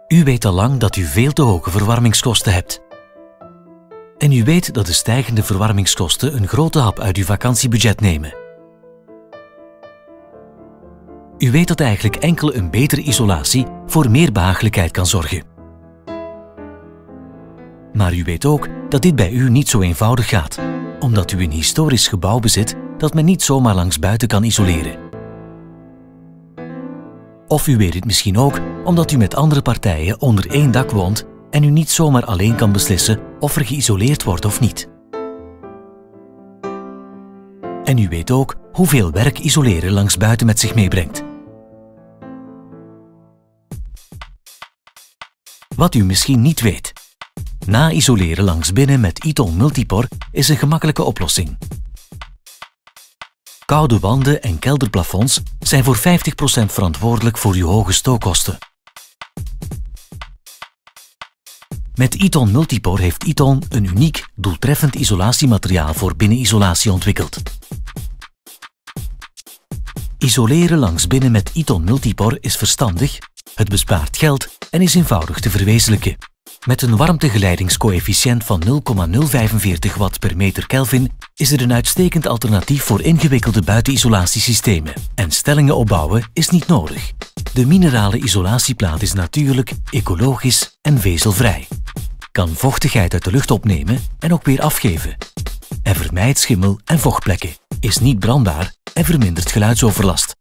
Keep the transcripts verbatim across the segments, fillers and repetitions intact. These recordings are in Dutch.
U weet al lang dat u veel te hoge verwarmingskosten hebt. En u weet dat de stijgende verwarmingskosten een grote hap uit uw vakantiebudget nemen. U weet dat eigenlijk enkel een betere isolatie voor meer behagelijkheid kan zorgen. Maar u weet ook dat dit bij u niet zo eenvoudig gaat, omdat u een historisch gebouw bezit dat men niet zomaar langs buiten kan isoleren. Of u weet het misschien ook omdat u met andere partijen onder één dak woont en u niet zomaar alleen kan beslissen of er geïsoleerd wordt of niet. En u weet ook hoeveel werk isoleren langs buiten met zich meebrengt. Wat u misschien niet weet. Na-isoleren langs binnen met Iton Multipor is een gemakkelijke oplossing. Koude wanden en kelderplafonds zijn voor vijftig procent verantwoordelijk voor uw hoge stookkosten. Met Iton Multipor heeft Iton een uniek, doeltreffend isolatiemateriaal voor binnenisolatie ontwikkeld. Isoleren langs binnen met Iton Multipor is verstandig, het bespaart geld en is eenvoudig te verwezenlijken. Met een warmtegeleidingscoëfficiënt van nul komma nul vijfenveertig watt per meter Kelvin is er een uitstekend alternatief voor ingewikkelde buitenisolatiesystemen. En stellingen opbouwen is niet nodig. De minerale isolatieplaat is natuurlijk, ecologisch en vezelvrij. Kan vochtigheid uit de lucht opnemen en ook weer afgeven. En vermijdt schimmel en vochtplekken. Is niet brandbaar en vermindert geluidsoverlast.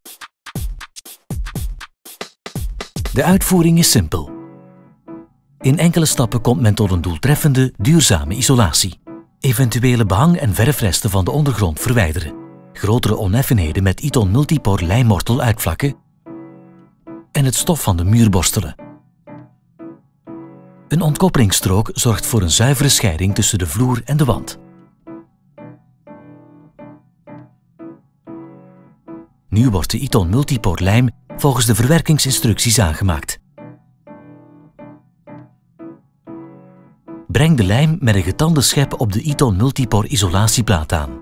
De uitvoering is simpel. In enkele stappen komt men tot een doeltreffende, duurzame isolatie. Eventuele behang- en verfresten van de ondergrond verwijderen. Grotere oneffenheden met Iton Multipor lijmmortel uitvlakken. En het stof van de muur borstelen. Een ontkoppelingsstrook zorgt voor een zuivere scheiding tussen de vloer en de wand. Nu wordt de Iton Multipor lijm volgens de verwerkingsinstructies aangemaakt. Breng de lijm met een getande schep op de Iton Multipor isolatieplaat aan.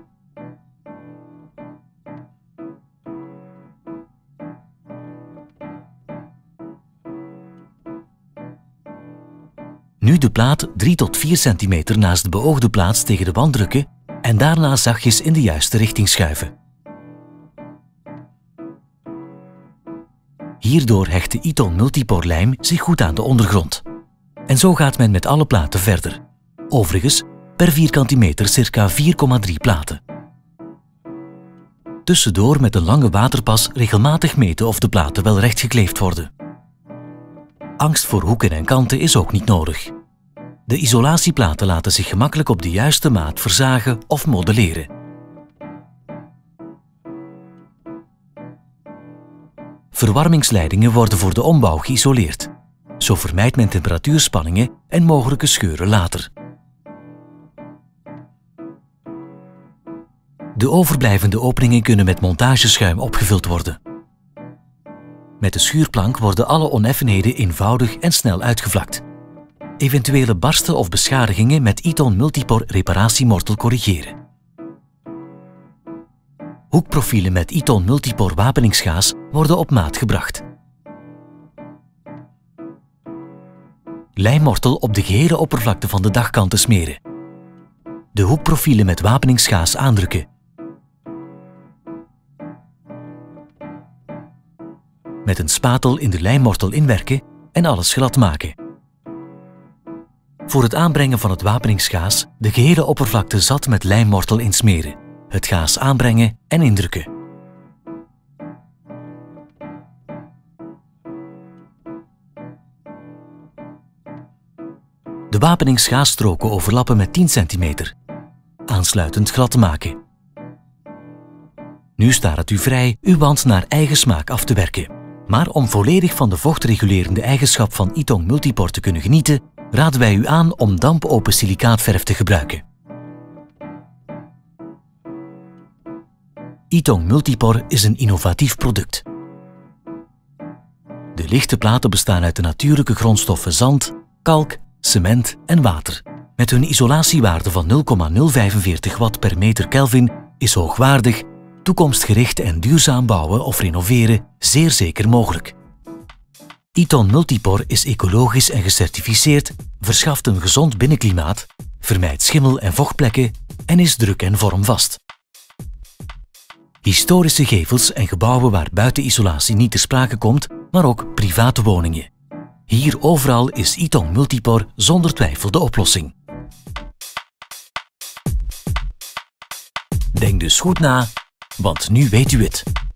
Nu de plaat drie tot vier centimeter naast de beoogde plaats tegen de wand drukken en daarna zachtjes in de juiste richting schuiven. Hierdoor hecht de Iton Multipor lijm zich goed aan de ondergrond. En zo gaat men met alle platen verder. Overigens, per vierkante meter circa vier komma drie platen. Tussendoor met een lange waterpas regelmatig meten of de platen wel recht gekleefd worden. Angst voor hoeken en kanten is ook niet nodig. De isolatieplaten laten zich gemakkelijk op de juiste maat verzagen of modelleren. Verwarmingsleidingen worden voor de ombouw geïsoleerd. Zo vermijdt men temperatuurspanningen en mogelijke scheuren later. De overblijvende openingen kunnen met montageschuim opgevuld worden. Met de schuurplank worden alle oneffenheden eenvoudig en snel uitgevlakt. Eventuele barsten of beschadigingen met Iton Multipor reparatiemortel corrigeren. Hoekprofielen met Iton Multipor wapeningsgaas worden op maat gebracht. Lijmmortel op de gehele oppervlakte van de dagkanten smeren. De hoekprofielen met wapeningsgaas aandrukken. Met een spatel in de lijmmortel inwerken en alles glad maken. Voor het aanbrengen van het wapeningsgaas de gehele oppervlakte zat met lijmmortel insmeren. Het gaas aanbrengen en indrukken. De wapeningsgaasstroken overlappen met tien centimeter. Aansluitend glad maken. Nu staat het u vrij uw wand naar eigen smaak af te werken. Maar om volledig van de vochtregulerende eigenschap van Iton Multipor te kunnen genieten, raden wij u aan om dampopen silicaatverf te gebruiken. Iton Multipor is een innovatief product. De lichte platen bestaan uit de natuurlijke grondstoffen zand, kalk, cement en water. Met hun isolatiewaarde van nul komma nul vijfenveertig watt per meter Kelvin is hoogwaardig, toekomstgericht en duurzaam bouwen of renoveren zeer zeker mogelijk. Iton Multipor is ecologisch en gecertificeerd, verschaft een gezond binnenklimaat, vermijdt schimmel- en vochtplekken en is druk- en vormvast. Historische gevels en gebouwen waar buitenisolatie niet ter sprake komt, maar ook private woningen. Hier overal is Iton Multipor zonder twijfel de oplossing. Denk dus goed na, want nu weet u het.